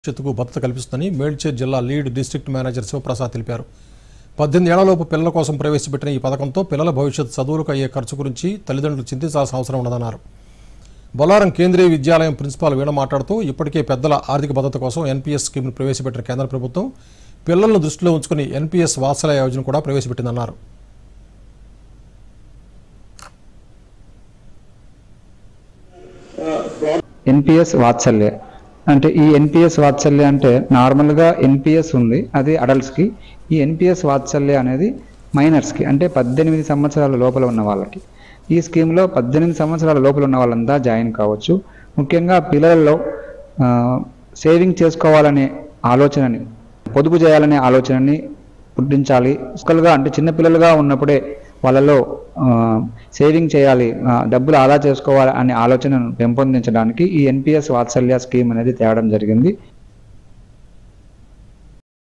భవిష్యత్తుకు భద్రత కల్పిస్తుందని మేడ్చల్ జిల్లా లీడ్ డిస్ట్రిక్ట్ మేనేజర్ శివప్రసాద్ తెలిపారు. 18 ఏళ్లలోపు పిల్లల కోసం ప్రవేశపెట్టిన ఈ పథకంతో పిల్లల భవిష్యత్ చదువులకు అయ్యే ఖర్చు గురించి తల్లిదండ్రులు చింతించాల్సిన అవసరం ఉండదన్నారు. బొల్లారం కేంద్రీయ విద్యాలయం ప్రిన్సిపాల్ వీణ మాట్లాడుతూ ఇప్పటికే పెద్దల ఆర్థిక భద్రత కోసం ఎన్పీఎస్ స్కీమ్ను ప్రవేశపెట్టిన కేంద్ర ప్రభుత్వం పిల్లలను దృష్టిలో ఉంచుకుని ఎన్పీఎస్ వాత్సల్య యోజన కూడా ప్రవేశపెట్టిందన్నారు. ఎన్పిఎస్ వాత్సల్య అంటే ఈ ఎన్పిఎస్ వాత్సల్య అంటే నార్మల్గా ఎన్పిఎస్ ఉంది, అది అడల్ట్స్కి. ఈ ఎన్పిఎస్ వాత్సల్య అనేది మైనర్స్కి, అంటే 18 సంవత్సరాల లోపల ఉన్న వాళ్ళకి. ఈ స్కీమ్లో 18 సంవత్సరాల లోపల ఉన్న వాళ్ళంతా జాయిన్ కావచ్చు. ముఖ్యంగా పిల్లలలో సేవింగ్ చేసుకోవాలనే ఆలోచనని, పొదుపు చేయాలనే ఆలోచనని పుట్టించాలి. అంటే చిన్నపిల్లలుగా ఉన్నప్పుడే వాళ్ళలో సేవింగ్ చేయాలి, డబ్బులు ఆదా చేసుకోవాలి అనే ఆలోచనను పెంపొందించడానికి ఈ ఎన్పిఎస్ వాత్సల్య స్కీమ్ అనేది తేవడం జరిగింది.